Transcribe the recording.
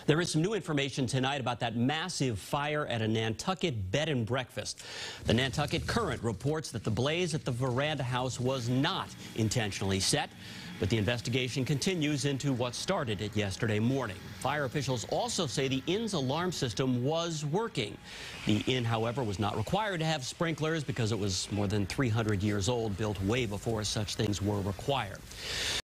There is some new information tonight about that massive fire at a Nantucket bed and breakfast. The Nantucket Current reports that the blaze at the veranda house was not intentionally set, but the investigation continues into what started it yesterday morning. Fire officials also say the inn's alarm system was working. The inn, however, was not required to have sprinklers because it was more than 300 years old, built way before such things were required.